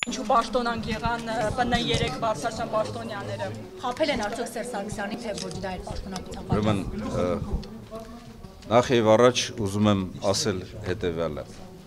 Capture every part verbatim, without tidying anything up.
Ինչու պաշտոնանք եղան Բ Ն երեք բարձրաստիճան պաշտոնյաները։ Խաբել են արդյոք Սերժ Սարգսյանին, թե ոչ դա էր պաշտոնանկության պատճառը։ Ուրեմն նախ եւ առաջ ուզում եմ ասել հետեւյալը։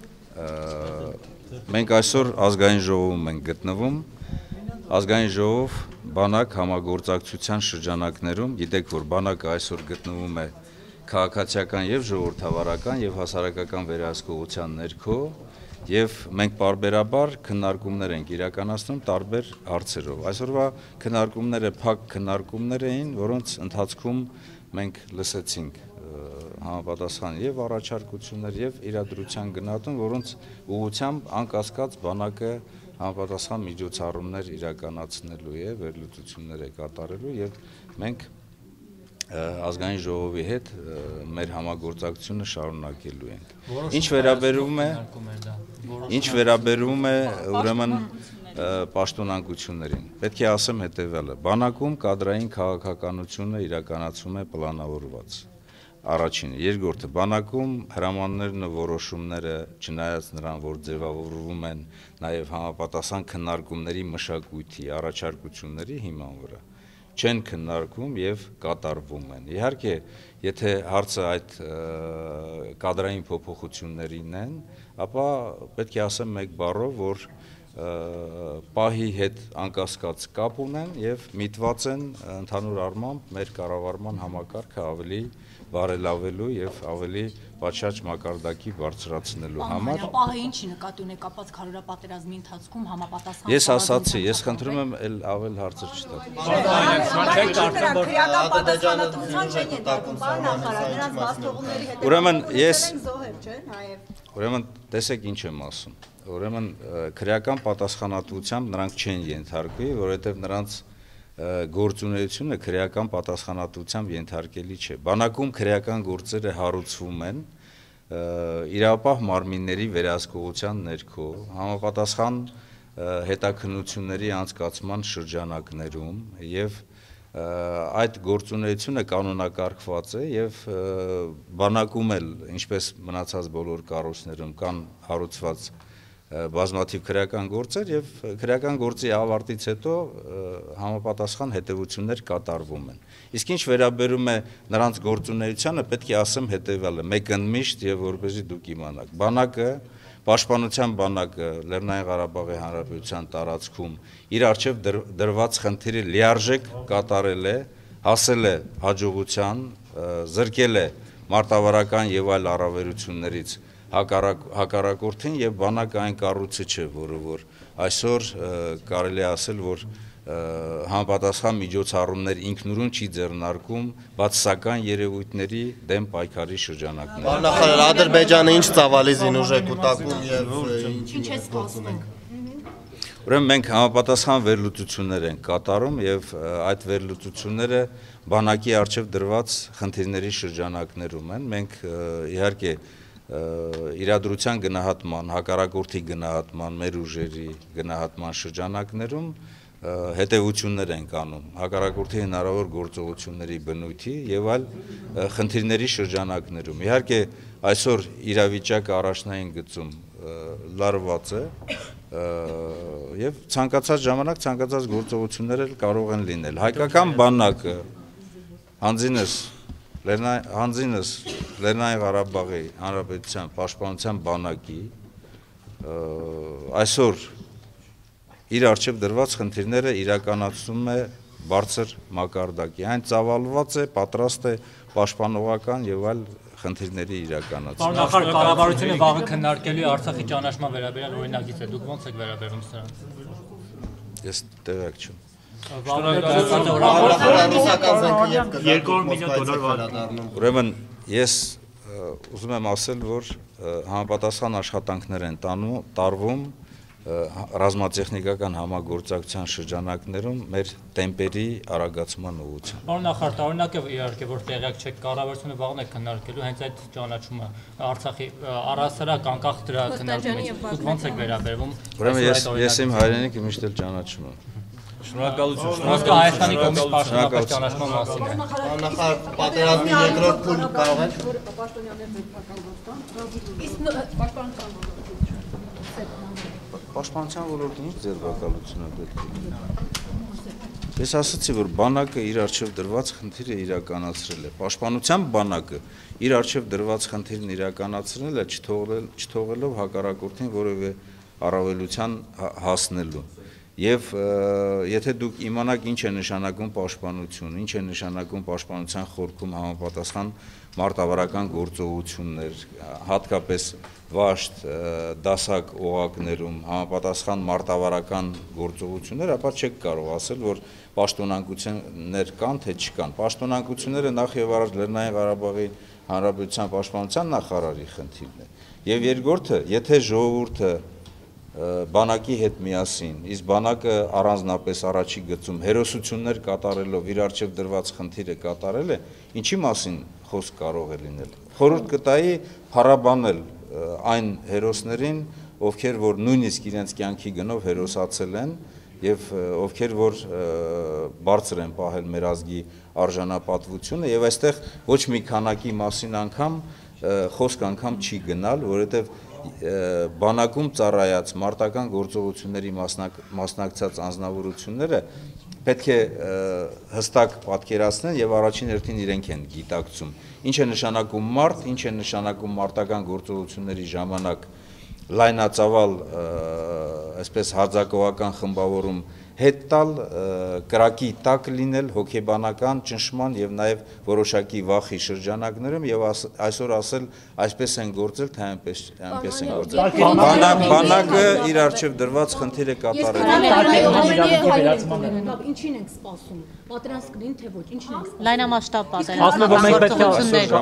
Մենք այսօր ազգային ժողովում ենք գտնվում։ Ազգային ժողով բանակ համագործակցության շրջանակներում, գիտեք, որ բանակը այսօր գտնվում է քաղաքացիական եւ ժողովրդավարական եւ հասարակական վերահսկողության ներքո, եւ մենք պարբերաբար քննարկումներ ենք իրականացնում տարբեր հարցերով։ Այսօրվա քննարկումները փակ քննարկումներ էին, որոնց ընթացքում մենք լսեցինք համապատասխան եւ առաջարկություններ եւ իրադրության գնահատում, որոնց ուղղությամբ անկասկած բանակը համապատասխան միջոցառումներ իրականացնելու է, վերլուծություններ է կատարելու եւ մենք ազգային ժողովի հետ մեր համագործակցությունը շարունակելու ենք։ Ինչ վերաբերում է Ինչ վերաբերում է ուրեմն պաշտոնանկություններին, պետք է ասեմ հետևյալը. բանակում կադրային քաղաքականությունը իրականացում է պլանավորված։ Առաջինը, երկրորդը, բանակում հրամաններն ու որոշումները, չնայած նրան, որ ձևավորվում են նաև համապատասխան քննարկումների մշակույթի, առաջարկությունների հիման վրա, չեն քննարկվում եւ կատարվում են։ Իհարկե, եթե հարցը այդ կադրային փոփոխություններին են, ապա պետք է ասեմ մեկ բառով, որ պահի հետ անկասկած կապ ունեն եւ միտված են ընդհանուր առմամբ մեր կառավարման համակարգը ավելի բարելավելու եւ ավելի պատշաճ մակարդակի բարձրացնելու համար։ Պահը ինչի նկատի ունի կապված քարոզա պատերազմի ընթացքում համապատասխան։ Ես ասացի, ես խնդրում եմ էլ ավել հարցեր չտաք։ Ուրեմն ես Ուրեմն տեսեք ինչ եմ ասում։ Ուրեմն քրեական պատասխանատվությամբ նրանք չեն ենթարկվի, որովհետեւ նրանց գործունեությունը քրեական պատասխանատվությամբ ենթարկելի չէ։ Բանակում քրեական գործերը հարուցվում են իրավապահ մարմինների վերահսկողության ներքո, համապատասխան հետաքննությունների անցկացման շրջանակներում եւ այդ գործունեությունը կանոնակարգված է եւ բանակում էլ, ինչպես մնացած բոլոր կառույցներում կան հարուցված բազմաթիվ քրեական գործեր եւ քրեական գործի ավարտից հետո համապատասխան հետևություններ կատարվում են։ Իսկ ինչ վերաբերում է նրանց գործունեությանը, պետք է ասեմ հետեւյալը, մեկ ընդմիշտ եւ որպեսզի դուք իմանաք։ Բանակը, Պաշտպանության բանակը Լեռնային Ղարաբաղի Հանրապետության տարածքում իր արժեվ դրված խնդիրը լիարժեք կատարել է, հասել է հաջողության, զրկել է մարտավարական եւ այլ առավելություններից հակառակորդին եւ բանակը այն կառույցը չէ, որը որ այսօր կարելի է ասել, որ համապատասխան միջոցառումներ ինքնուրույն չի ձեռնարկում բացասական երևույթների դեմ պայքարի շրջանակներում։ Բանախարար Ադրբեջանը ինչ ծավալի զինուժ է կուտակում եւ ինչ է սպասվում։ Ուրեմն մենք համապատասխան վերլուծություններ ենք կատարում եւ այդ վերլուծությունները բանակի արժեվ դրված խնդիրների շրջանակներում են։ Մենք իհարկե իրադրության գնահատման, հակառակորդի գնահատման, մեր ուժերի գնահատման շրջանակներում հետևություններ ենք անում հակառակորդի հնարավոր գործողությունների բնույթի եւ այլ խնդիրների շրջանակներում։ Իհարկե այսօր իրավիճակը առաջնային գծում լարված է եւ ցանկացած ժամանակ ցանկացած գործողություններ էլ կարող են լինել։ Հայկական բանակը հանձինս Հանձինս Լեռնային Ղարաբաղի Հանրապետության Պաշտպանության բանակի այսօր իր արժեվ դրված խնդիրները իրականացնում է բարձր մակարդակի, այն ծավալված է, պատրաստ է պաշտպանողական եւ այլ խնդիրների իրականացման։ Նախարար կառավարությունը վաղը քննարկելու է Արցախի ճանաչման վերաբերյալ օրինագիծը, դուք ո՞նց եք վերաբերվում սրան։ Ես տեղյակ չեմ։ Ուրեմն ես ուզում եմ ասել, որ համապատասխան աշխատանքներ են տարվում ռազմատեխնիկական համագործակցության շրջանակներում մեր տեմպերի արագացման ուղղությամբ։ Պարոն նախարար, տարօրինակ է իհարկե, որ տեղյակ չեք, կառավարությունը վաղն է քննարկելու հենց այդ ճանաչումը Արցախի առհասարակ անկախ դրա քննարկումից, դուք ո՞նց եք վերաբերվում։ Ուրեմն ես իմ հայրենիքը միշտ էլ ճանաչում եմ։ Շնորհակալություն։ Շնորհակալ Հայաստանի կողմից պաշտոնական ճանաչման մասին է։ Նախարար պատերազմի երկրորդ փուլ կարող է Իսկ պաշտպանության ոլորտին ինչ ձեռբակալություն է պետք է լինի։ Ես ասացի, որ բանակը իր առջև դրված խնդիրը իրականացրել է։ Պաշտպանության բանակը իր առջև դրված խնդիրն իրականացրել է, չթողելով հակառակորդին որևէ առավելության հասնելու։ Եվ եթե դուք իմանաք ինչ է նշանակում պաշտպանություն, ինչ է նշանակում պաշտպանության խորքում համապատասխան մարտավարական գործողություններ, հատկապես վաշտ, դասակ օղակներում համապատասխան մարտավարական գործողություններ, ապա չեք կարող ասել, որ պաշտոնանկություններ կան, թե չկան։ Պաշտոնանկությունները նախ եւ առաջ Լեռնային Ղարաբաղի Հանրապետության պաշտպանության նախարարի խնդիրն է։ Եվ երկրորդը, եթե ժողովուրդը բանակի հետ միասին, իսկ բանակը առանձնապես առաջի գծում հերոսություններ կատարելով իր առջև դրված խնդիրը կատարել է, ինչի մասին խոսք կարող է լինել։ Խորհուրդ կտայի փառաբանել այն հերոսներին, ովքեր որ նույնիսկ իրենց կյանքի գնով հերոսացել են եւ ովքեր որ բարձր են պահել մեր ազգի արժանապատվությունը եւ այստեղ ոչ մի քանակի մասին անգամ խոսք անգամ չի գնալ, որովհետեւ բանակում ծառայած մարտական գործողությունների մասնակցած անձնավորությունները պետք է հստակ պատկերացնեն եւ առաջին հերթին իրենք են գիտակցում ինչ է նշանակում մարդ, ինչ է նշանակում մարտական գործողությունների ժամանակ լայնածավալ այսպես հարձակողական խմբավորում հետ տալ, կրակի տակ լինել հոգեբանական ճնշման եւ նաեւ որոշակի վախի շրջանակներում եւ այսօր ասել այսպես են գործել, թե այնպես այնպես են գործել։ Բանակը իր առջև դրված խնդիրը կատարել է։ Ինչին ենք սպասում։ Պատրանք կլին թե ոչ, ինչին ենք սպասում։ Լայնամասշտաբ Ասում եմ, մենք պետք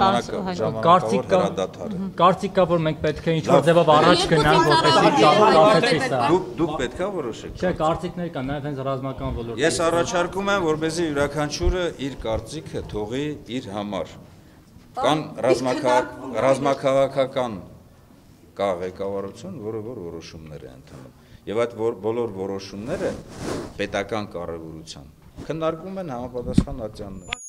է կարծիք կա, որ մենք պետք է ինչ-որ ձևով առաջ գնանք, որպեսզի կապեցի սա։ Դուք պետք է որոշեք։ Չէ, կարծիքներ կան, նաև հենց ռազմական ոլորտում։ Ես առաջարկում եմ, որպեսզի յուրաքանչյուրը իր կարծիքը թողի իր համար։ Կան ռազմաքաղաքական կա ղեկավարություն, որը որ որոշումներ է ընդունում։ Եվ այդ բոլոր որոշումները պետական կառավարության քննարկում են համապատասխան ատյանները։